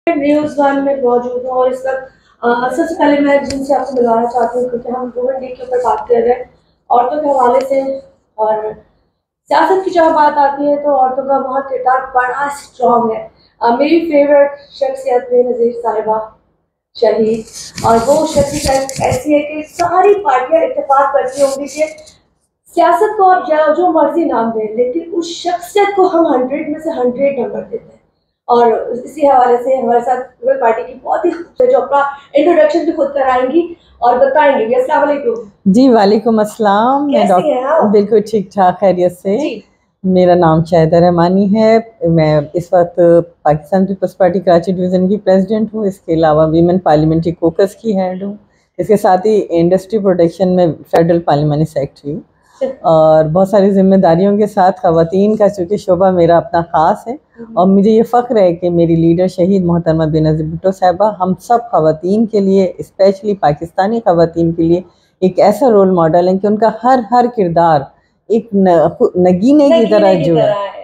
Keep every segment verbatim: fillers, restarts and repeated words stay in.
News one में मौजूद हूँ और इस वक्त अ, सबसे पहले मैं जिनसे आपको मिलवाना चाहती हूँ क्योंकि हम वुमेन डे के ऊपर बात कर रहे हैं औरतों के हवाले से। और सियासत की जब बात आती है तो औरतों का वहाँ किरदार बड़ा स्ट्रॉन्ग है। अ, मेरी फेवरेट शख्सियत बेनज़ीर साहिबा शहीद, और वो शख्सियत ऐसी है कि सारी पार्टियां इत्तेफाक करती होंगी कि सियासत को आप जो जो मर्जी नाम दें, लेकिन उस शख्सियत को हम हंड्रेड में से हंड्रेड नंबर देते हैं। और इसी हवाले से हमारे साथ लेबर पार्टी की बहुत ही खूबसूरत जो अपना इंट्रोडक्शन भी खुद कराएंगी और बताएंगी भी। अस्सलाम वालेकुम। जी वालेकुम अस्सलाम। मैं कैसी हैं आप? बिल्कुल ठीक ठाक खैरियत से। जी। मेरा नाम शाहिदा रहमानी है। मैं इस वक्त पाकिस्तान पीपल्स पार्टी कराची डिवीज़न की प्रेसिडेंट हूँ। इसके अलावा वीमेन पार्लियामेंट्री कोकस की हेड हूँ। इसके साथ ही इंडस्ट्री प्रोटेक्शन में फेडरल पार्लियामेंट्री सेक्रेटरी हूँ और बहुत सारी जिम्मेदारियों के साथ ख़वातीन का चूँकि शोबा मेरा अपना ख़ास है और मुझे ये फ़ख्र है कि मेरी लीडर शहीद मोहतरमा बेनज़ीर भुट्टो साहिबा हम सब ख़वातीन के लिए, स्पेशली पाकिस्तानी ख़वातीन के लिए एक ऐसा रोल मॉडल है कि उनका हर हर किरदार एक नगीने की तरह जो है।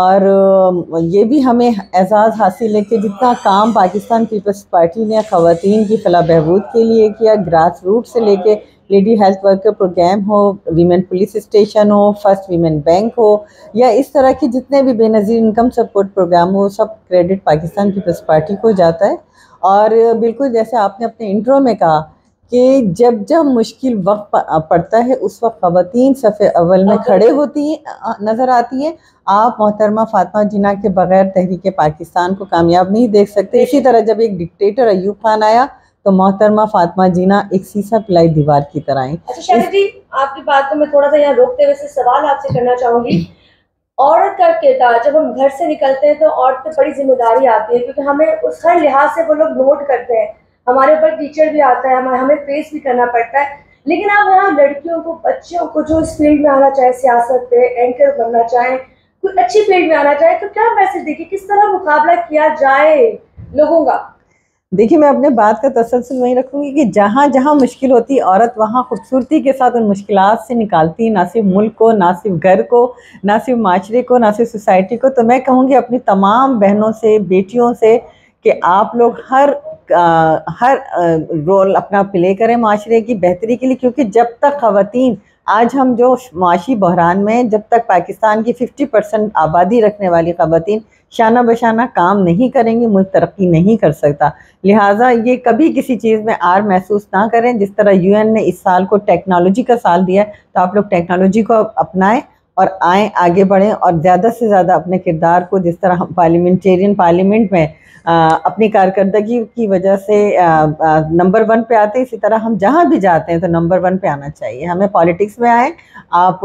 और ये भी हमें एजाज़ हासिल है कि जितना काम पाकिस्तान पीपल्स पार्टी ने ख़वातीन की फलाह बहबूद के लिए किया, ग्रास रूट से लेके लेडी हेल्थ वर्कर प्रोग्राम हो, वीमेन पुलिस स्टेशन हो, फर्स्ट वीमेन बैंक हो, या इस तरह के जितने भी बेनज़ीर इनकम सपोर्ट प्रोग्राम हो, सब क्रेडिट पाकिस्तान पीपल्स पार्टी को जाता है। और बिल्कुल जैसे आपने अपने इंट्रो में कहा कि जब जब मुश्किल वक्त पड़ता है उस वक्त ख़वातीन सफ़े अव्वल में खड़े होती हैं, नज़र आती हैं। आप मोहतरमा फ़ातिमा जिन्ना के बग़ैर तहरीक पाकिस्तान को कामयाब नहीं देख सकते। इसी तरह जब एक डिक्टेटर अयूब खान आया तो मोहतरमा फ़ातिमा जिन्ना एक सीसा पिलाई दीवार की तरह आई। अच्छा शाहिदा जी, आपकी बात को मैं थोड़ा सा यहाँ रोकते हुए से सवाल आपसे करना चाहूँगी। औरत का किरदार, जब हम घर से निकलते हैं तो औरत पे बड़ी जिम्मेदारी आती है क्योंकि हमें उस हर लिहाज से वो लोग नोट करते हैं। हमारे ऊपर टीचर भी आता है, हमें फेस भी करना पड़ता है। लेकिन आप यहाँ लड़कियों को, बच्चियों को जो इस फील्ड में आना चाहे, सियासत पे एंकर बनना चाहे, कोई अच्छी फील्ड में आना चाहे, तो क्या मैसेज देखिए किस तरह मुकाबला किया जाए लोगों का? देखिए मैं अपने बात का तसलसल वहीं रखूँगी कि जहाँ जहाँ मुश्किल होती है औरत वहाँ खूबसूरती के साथ उन मुश्किलात से निकालती है, ना सिर्फ मुल्क को, ना सिर्फ घर को, ना सिर्फ माशरे को, ना सिर्फ सोसाइटी को। तो मैं कहूँगी अपनी तमाम बहनों से, बेटियों से कि आप लोग हर आ, हर आ, रोल अपना प्ले करें माशरे की बेहतरी के लिए, क्योंकि जब तक ख़वातीन, आज हम जो माशी बहरान में, जब तक पाकिस्तान की फिफ्टी परसेंट आबादी रखने वाली ख़वातीन शाना बशाना काम नहीं करेंगी, मुल्क तरक्की नहीं कर सकता। लिहाजा ये कभी किसी चीज़ में आर महसूस ना करें। जिस तरह यूएन ने इस साल को टेक्नोलॉजी का साल दिया है तो आप लोग टेक्नोलॉजी को अपनाएं और आएँ, आगे बढ़ें और ज़्यादा से ज़्यादा अपने किरदार को, जिस तरह हम पार्लियामेंटेरियन पार्लियामेंट में आ, अपनी कारकर्दगी की वजह से आ, आ, नंबर वन पे आते हैं, इसी तरह हम जहाँ भी जाते हैं तो नंबर वन पे आना चाहिए। हमें पॉलिटिक्स में आए, आप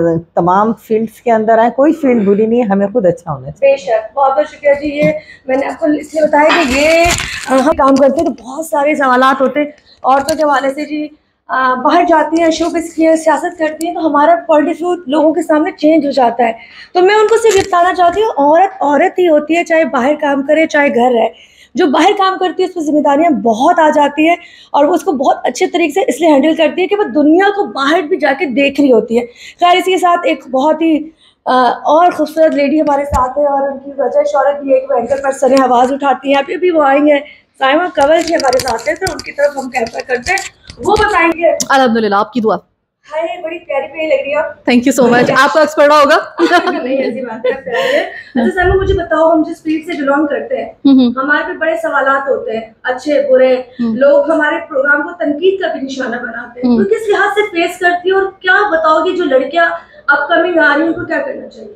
तमाम फील्ड्स के अंदर आए, कोई फील्ड बुरी नहीं है, हमें खुद अच्छा होना चाहिए। बेशक, बहुत बहुत शुक्रिया जी। ये मैंने आपको इसलिए बताया कि ये हम काम करते हैं तो बहुत सारे सवालात होते हैं औरतों के हवाले से जी। आ, बाहर जाती हैं, शोबिज़ की सियासत करती हैं तो हमारा पॉइंट ऑफ व्यू लोगों के सामने चेंज हो जाता है। तो मैं उनको सिर्फ बताना चाहती हूँ, औरत औरत ही होती है, चाहे बाहर काम करे चाहे घर रहे। जो बाहर काम करती है उस पर जिम्मेदारियाँ बहुत आ जाती है और वो उसको बहुत अच्छे तरीके से इसलिए हैंडल करती है कि वो दुनिया को बाहर भी जाके देख रही होती है। खैर, इसी के साथ एक बहुत ही आ, और खूबसूरत लेडी हमारे साथ है और उनकी वजह शौहरत भी एक एंकर पर्सन है, आवाज़ उठाती हैं। अभी अभी वो आई हैं, साइमा कंवल जी हमारे साथ है, तो उनकी तरफ हम कैमरा करते हैं, वो बताएंगे। अल्हम्दुलिल्लाह, आपकी दुआ। हाय, बड़ी प्यारी प्यारी लग रही है। Thank you so much. आपका एक्सपर्ट होगा। नहीं ऐसी बात है, प्यारी है। अच्छा साइमा, मुझे बताओ, हम जिस फील्ड से बिलोंग करते हैं हमारे पे बड़े सवालात होते हैं, अच्छे बुरे। लोग हमारे प्रोग्राम को तनकीद का भी निशाना बनाते हैं, तो किस लिहाज से फेस करती है और क्या बताओगी जो लड़कियां अपकमिंग आ रही हैं उनको क्या करना चाहिए?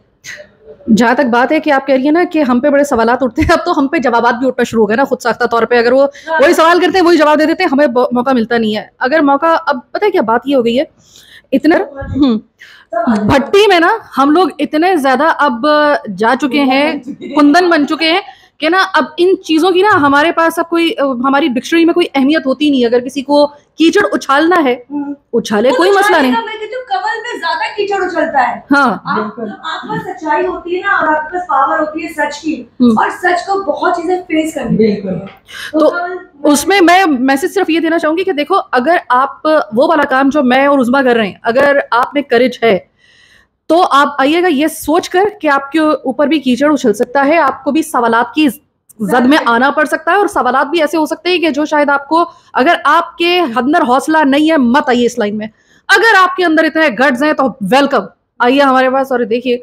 जहाँ तक बात है कि आप कह रही है ना कि हम पे बड़े सवालात उठते हैं, अब तो हम पे जवाबात भी उठना शुरू हो गए ना खुद साख्ता तौर पे। अगर वो हाँ। वही सवाल करते हैं, वही जवाब दे देते हैं, हमें मौका मिलता नहीं है। अगर मौका, अब पता है क्या बात ये हो गई है, इतना भट्टी में ना हम लोग इतने ज्यादा अब जा चुके हैं, कुंदन बन चुके हैं कि ना अब इन चीजों की ना हमारे पास अब कोई, हमारी डिक्शनरी में कोई अहमियत होती नहीं है। अगर किसी को कीचड़ उछालना है उछाले, कोई मसला नहीं। कमल में ज्यादा कीचड़ उछलता है। हाँ, आपके पास सच्चाई होती है ना और आपके पास पावर होती है सच की, और सच को बहुत चीजें फेस करनी है। तो, तो उसमें मैं मैसेज सिर्फ ये देना चाहूंगी कि देखो, अगर आप वो वाला काम जो मैं और उज़मा कर रहे हैं, अगर आप में करेज है तो आप आइएगा ये सोच कर कि आपके ऊपर भी कीचड़ उछल सकता है, आपको भी सवालात की जद में आना पड़ सकता है और सवालात भी ऐसे हो सकते हैं कि जो शायद आपको, अगर आपके अंदर हौसला नहीं है मत आइए इस लाइन में, अगर आपके अंदर इतने गट्स हैं तो वेलकम, आइए हमारे पास और देखिए।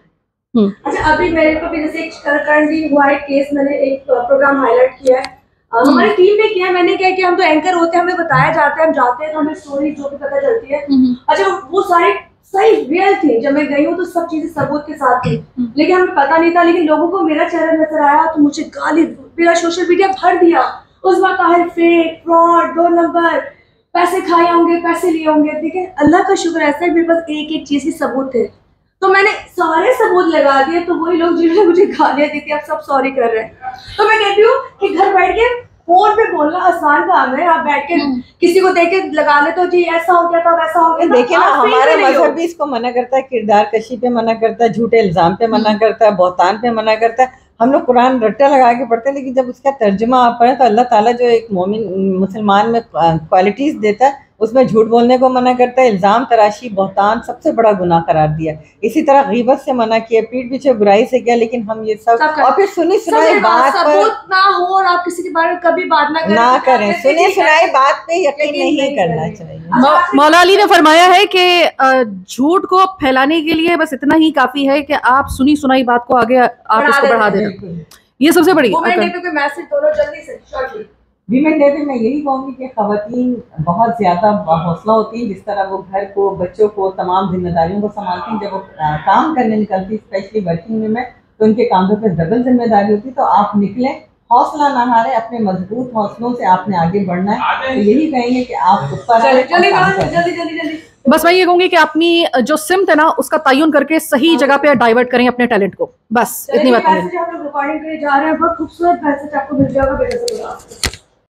अच्छा, अभी मेरे को भी जैसे करंटली हुआ है केस, मैंने एक प्रोग्राम हाईलाइट किया है, हमारी टीम ने किया है, मैंने क्या कि हम तो एंकर होते हैं, हमें बताया जाता है, हम जाते हैं तो हमें स्टोरी जो भी पता चलती है। अच्छा, वो सारी सही रियल थी, जब मैं गई हूँ तो सब चीजें सबूत के साथ थी, लेकिन हमें पता नहीं था। लेकिन लोगों को मेरा चेहरा नजर आया तो मुझे गाली, मेरा सोशल मीडिया भर दिया उस वक्त, है फेक, फ्रॉड, दो नंबर, पैसे खाए होंगे, पैसे लिए होंगे। लेकिन अल्लाह का शुक्र ऐसा है मेरे पास एक एक चीज के सबूत थे, तो मैंने सारे सबूत लगा दिए, तो वही लोग जिन्होंने मुझे गालियां दी थी अब सब सॉरी कर रहे हैं। तो मैं कहती हूँ कि घर बैठ के फोन पे बोलना आसान काम है, आप बैठ के किसी को देख के लगा ले तो जी ऐसा हो गया था वैसा हो गया। देखिए ना, हमारा मजहब भी इसको मना करता है, किरदार कशी पे मना करता है, झूठे इल्जाम पे मना करता है, बहतान पे मना करता है। हम लोग कुरान रट्टा लगा के पढ़ते हैं, लेकिन जब उसका तर्जुमा आप पढ़ें तो अल्लाह ताला जो एक मोमिन मुसलमान में क्वालिटीज़ देता है उसमें झूठ बोलने को मना करता है, इल्ज़ाम तराशी बहतान सबसे बड़ा गुनाह करार दिया। इसी तरह गीबत से मना किया, पीठ पीछे बुराई से किया, लेकिन हम ये सब, सब और फिर सुनी सुनाई बात पर ना हो और आप किसी के बारे में कभी बात ना करें, ना करें, सुनी सुनाई बात पे यकीन नहीं करना चाहिए। मौला अली ने फरमाया है कि झूठ को फैलाने के लिए बस इतना ही काफी है कि आप सुनी सुनाई बात को आगे आप इसको बढ़ा देना, ये सबसे बड़ी मैसेज। दोनों जल्दी से शॉर्टली वीमेन डे पे मैं यही कहूँगी कि ख़वातीन बहुत ज़्यादा हौसला होती हैं, जिस तरह वो घर को, बच्चों को, तमाम जिम्मेदारियों को संभालती हैं। जब वो काम करने निकलती, स्पेशली वर्किंग वुमेन, तो उनके कांधों पे डबल जिम्मेदारी होती। तो आप निकलें, हौसला ना हारें, अपने मजबूत हौसलों से आपने आगे बढ़ना है। तो यही कहेंगे कि आप ऊपर जल्दी जल्दी जल्दी बस मैं ये कहूंगी कि अपनी जो सिमत है ना उसका तयन करके सही जगह पे डाइवर्ट करें अपने टैलेंट को, बस इतनी बात है। रिकॉर्डिंग के लिए जा रहे हैं, बहुत खूबसूरत मैसेज आपको मिल जाएगा बेटा।